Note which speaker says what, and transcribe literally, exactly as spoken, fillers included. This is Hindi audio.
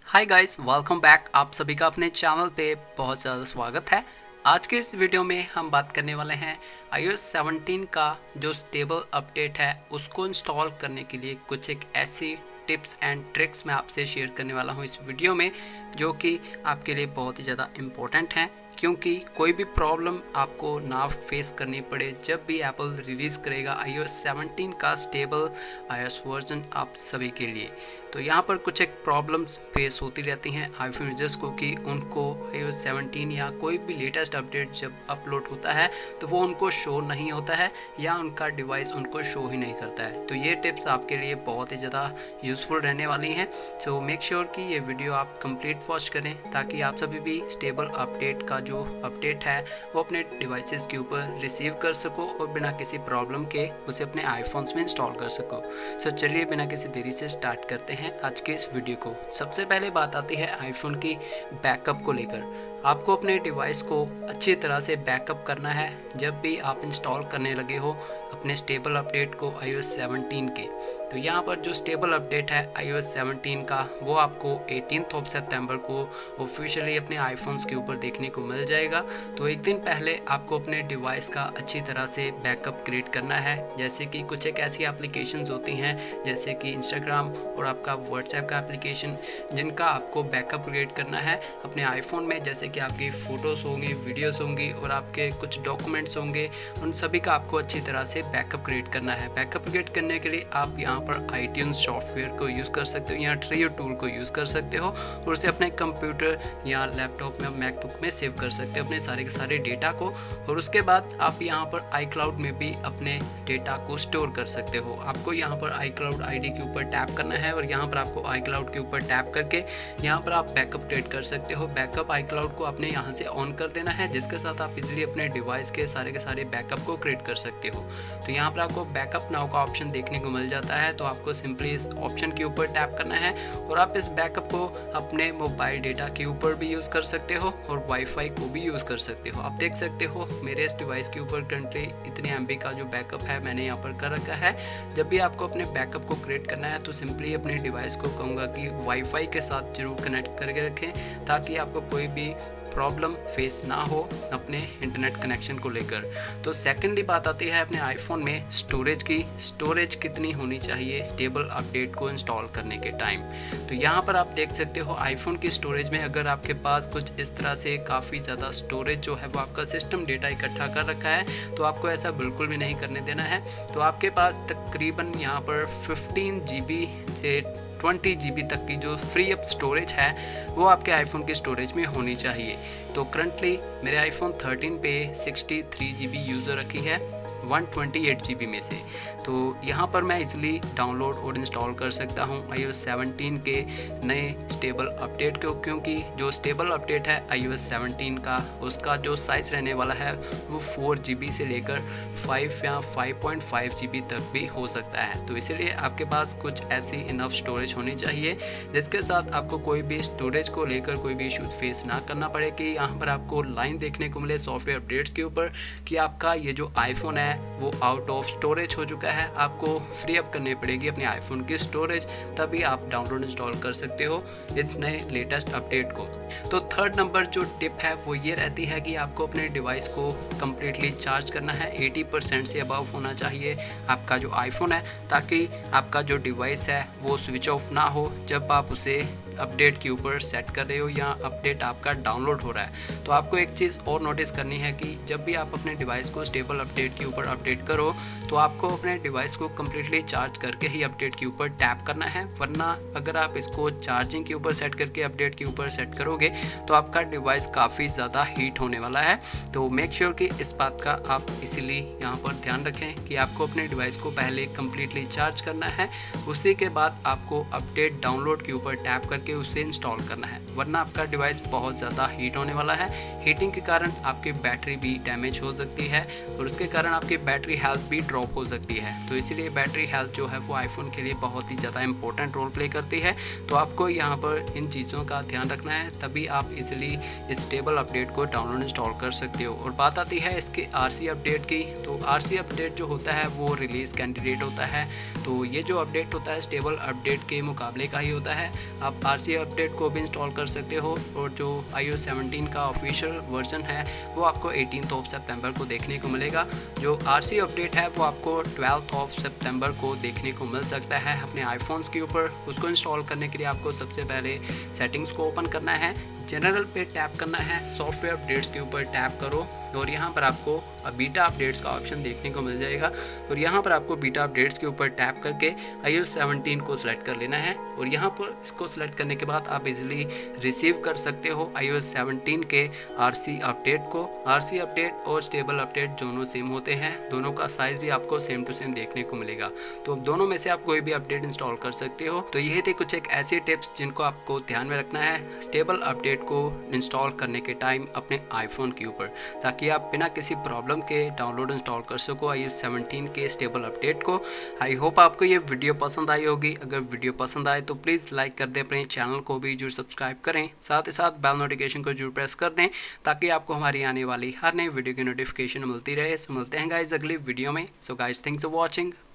Speaker 1: Hi guys, welcome back. आप सभी का अपने चैनल पे बहुत ज़्यादा स्वागत है। आज के इस वीडियो में हम बात करने वाले हैं iOS सेवनटीन का जो स्टेबल अपडेट है उसको इंस्टॉल करने के लिए कुछ एक ऐसी टिप्स एंड ट्रिक्स मैं आपसे शेयर करने वाला हूं इस वीडियो में, जो कि आपके लिए बहुत ही ज़्यादा इम्पोर्टेंट हैं, क्योंकि कोई भी प्रॉब्लम आपको ना फेस करनी पड़े जब भी एप्पल रिलीज़ करेगा iOS सेवनटीन का स्टेबल iOS वर्जन आप सभी के लिए। तो यहाँ पर कुछ एक प्रॉब्लम्स फेस होती रहती हैं आईफोन यूजर्स को कि उनको iOS सेवनटीन या कोई भी लेटेस्ट अपडेट जब अपलोड होता है तो वो उनको शो नहीं होता है या उनका डिवाइस उनको शो ही नहीं करता है। तो ये टिप्स आपके लिए बहुत ही ज़्यादा यूज़फुल रहने वाली हैं। सो मेक श्योर कि ये वीडियो आप कंप्लीट वॉच करें ताकि आप सभी भी स्टेबल अपडेट का जो अपडेट है वो अपने डिवाइसेस के ऊपर रिसीव कर सको और बिना किसी प्रॉब्लम के उसे अपने आईफोन्स में इंस्टॉल कर सको। सो चलिए बिना किसी देरी से स्टार्ट करते हैं आज के इस वीडियो को। सबसे पहले बात आती है आईफोन की बैकअप को लेकर। आपको अपने डिवाइस को अच्छी तरह से बैकअप करना है जब भी आप इंस्टॉल करने लगे हो अपने स्टेबल अपडेट को iOS सेवनटीन के। तो यहाँ पर जो स्टेबल अपडेट है iOS सेवनटीन का वो आपको एटीन्थ ऑफ सितंबर को ऑफिशियली अपने आईफोन्स के ऊपर देखने को मिल जाएगा। तो एक दिन पहले आपको अपने डिवाइस का अच्छी तरह से बैकअप क्रिएट करना है, जैसे कि कुछ एक ऐसी एप्लीकेशंस होती हैं जैसे कि इंस्टाग्राम और आपका व्हाट्सएप का एप्लीकेशन, जिनका आपको बैकअप क्रिएट करना है अपने आईफोन में। जैसे कि आपकी फ़ोटोज़ होंगी, वीडियोज़ होंगी और आपके कुछ डॉक्यूमेंट्स होंगे, उन सभी का आपको अच्छी तरह से बैकअप क्रिएट करना है। बैकअप क्रिएट करने के लिए आप यहाँ पर आईट्यून्स सॉफ्टवेयर को यूज़ कर सकते हो या ट्रियो टूल को यूज़ कर सकते हो और उसे अपने कंप्यूटर या लैपटॉप में, मैकबुक में सेव कर सकते हो अपने सारे के सारे डेटा को। और उसके बाद आप यहाँ पर आई क्लाउड में भी अपने डेटा को स्टोर कर सकते हो। आपको यहाँ पर आई क्लाउड आई डी के ऊपर टैप करना है और यहाँ पर आपको आई क्लाउड के ऊपर टैप करके यहाँ पर आप बैकअप क्रिएट कर सकते हो। बैकअप आई क्लाउड को आपने यहाँ से ऑन कर देना है, जिसके साथ आप इजीली अपने डिवाइस के सारे के सारे बैकअप को क्रिएट कर सकते हो। तो यहाँ पर आपको बैकअप नाउ का ऑप्शन देखने को मिल जाता है, तो आपको सिंपली इस ऑप्शन के ऊपर टैप करना है और आप इस बैकअप को अपने मोबाइल डेटा के ऊपर भी यूज़ कर सकते हो और वाईफाई को भी यूज़ कर सकते हो। आप देख सकते हो मेरे इस डिवाइस के ऊपर करंटली इतने एम बी का जो बैकअप है मैंने यहाँ पर कर रखा है। जब भी आपको अपने बैकअप को क्रिएट करना है तो सिंपली अपने डिवाइस को कहूँगा कि वाईफाई के साथ जरूर कनेक्ट करके रखें ताकि आपको कोई भी प्रॉब्लम फेस ना हो अपने इंटरनेट कनेक्शन को लेकर। तो सेकेंडली बात आती है अपने आईफोन में स्टोरेज की। स्टोरेज कितनी होनी चाहिए स्टेबल अपडेट को इंस्टॉल करने के टाइम। तो यहाँ पर आप देख सकते हो आईफोन की स्टोरेज में अगर आपके पास कुछ इस तरह से काफ़ी ज़्यादा स्टोरेज जो है वो आपका सिस्टम डेटा इकट्ठा कर रखा है, तो आपको ऐसा बिल्कुल भी नहीं करने देना है। तो आपके पास तकरीबन यहाँ पर फिफ्टीन जी बी से ट्वेंटी जी बी तक की जो फ्री अप स्टोरेज है वो आपके आईफोन की स्टोरेज में होनी चाहिए। तो करंटली मेरे आईफोन थर्टीन पे sixty three G B user रखी है one twenty eight G B में से। तो यहाँ पर मैं इजीली डाउनलोड और इंस्टॉल कर सकता हूँ iOS सेवनटीन के नए स्टेबल अपडेट को, क्योंकि जो स्टेबल अपडेट है iOS सेवनटीन का उसका जो साइज़ रहने वाला है वो फोर जी बी से लेकर फाइव या five point five G B तक भी हो सकता है। तो इसीलिए आपके पास कुछ ऐसी इनफ स्टोरेज होनी चाहिए जिसके साथ आपको कोई भी स्टोरेज को लेकर कोई भी इशू फेस ना करना पड़े कि यहाँ पर आपको लाइन देखने को मिले सॉफ्टवेयर अपडेट्स के ऊपर कि आपका ये जो आईफोन है वो आउट ऑफ स्टोरेज हो चुका है। आपको फ्री अप करनी पड़ेगी अपने आईफोन की स्टोरेज, तभी आप डाउनलोड इंस्टॉल कर सकते हो इस नए लेटेस्ट अपडेट को। तो थर्ड नंबर जो टिप है वो ये रहती है कि आपको अपने डिवाइस को कम्प्लीटली चार्ज करना है। एटी परसेंट से अबव होना चाहिए आपका जो आईफोन है, ताकि आपका जो डिवाइस है वो स्विच ऑफ ना हो जब आप उसे अपडेट के ऊपर सेट कर रहे हो या अपडेट आपका डाउनलोड हो रहा है। तो आपको एक चीज़ और नोटिस करनी है कि जब भी आप अपने डिवाइस को स्टेबल अपडेट के ऊपर अपडेट करो तो आपको अपने डिवाइस को कम्प्लीटली चार्ज करके ही अपडेट के ऊपर टैप करना है, वरना अगर आप इसको चार्जिंग के ऊपर सेट करके अपडेट के ऊपर सेट करोगे तो आपका डिवाइस काफ़ी ज़्यादा हीट होने वाला है। तो मेक श्योर कि इस बात का आप इसीलिए यहाँ पर ध्यान रखें कि आपको अपने डिवाइस को पहले कम्प्लीटली चार्ज करना है, उसी के बाद आपको अपडेट डाउनलोड के ऊपर टैप करके के उसे इंस्टॉल करना है, वरना आपका डिवाइस बहुत ज़्यादा हीट होने वाला है। हीटिंग के कारण आपकी बैटरी भी डैमेज हो सकती है और उसके कारण आपकी बैटरी हेल्थ भी ड्रॉप हो सकती है। तो इसीलिए बैटरी हेल्थ जो है वो आईफोन के लिए बहुत ही ज़्यादा इंपॉर्टेंट रोल प्ले करती है। तो आपको यहाँ पर इन चीज़ों का ध्यान रखना है, तभी आप इजीली इस स्टेबल अपडेट को डाउनलोड इंस्टॉल कर सकते हो। और बात आती है इसके आरसी अपडेट की, तो आरसी अपडेट जो होता है वो रिलीज़ कैंडिडेट होता है। तो ये जो अपडेट होता है स्टेबल अपडेट के मुकाबले का ही होता है। आप आरसी अपडेट को भी इंस्टॉल कर सकते हो। और जो iOS सेवनटीन का ऑफिशियल वर्जन है वो आपको एटीन ऑफ सितंबर को देखने को मिलेगा। जो आरसी अपडेट है वो आपको ट्वेल्थ ऑफ सितंबर को देखने को मिल सकता है अपने आईफोन्स के ऊपर। उसको इंस्टॉल करने के लिए आपको सबसे पहले सेटिंग्स को ओपन करना है, जनरल पे टैप करना है, सॉफ्टवेयर अपडेट्स के ऊपर टैप करो और यहाँ पर आपको बीटा अपडेट्स का ऑप्शन देखने को मिल जाएगा। और यहाँ पर आपको बीटा अपडेट्स के ऊपर टैप करके iOS सेवनटीन को सिलेक्ट कर लेना है। और यहाँ पर इसको सिलेक्ट करने के बाद आप इजीली रिसीव कर सकते हो iOS सेवनटीन के आरसी अपडेट को। आरसी अपडेट और स्टेबल अपडेट दोनों सेम होते हैं, दोनों का साइज़ भी आपको सेम टू सेम देखने को मिलेगा। तो अब दोनों में से आप कोई भी अपडेट इंस्टॉल कर सकते हो। तो ये थे कुछ एक ऐसे टिप्स जिनको आपको ध्यान में रखना है स्टेबल अपडेट को इंस्टॉल करने के टाइम अपने आईफोन के ऊपर, ताकि आप बिना किसी प्रॉब्लम के डाउनलोड इंस्टॉल कर सको iOS सेवनटीन के स्टेबल अपडेट को। आई होप आपको ये वीडियो पसंद आई होगी। अगर वीडियो पसंद आए तो प्लीज़ लाइक कर दें, अपने चैनल को भी जरूर सब्सक्राइब करें, साथ ही साथ बेल नोटिफिकेशन को जरूर प्रेस कर दें ताकि आपको हमारी आने वाली हर नई वीडियो की नोटिफिकेशन मिलती रहे। सो मिलते हैं गाइज अगली वीडियो में। So guys thanks for watching.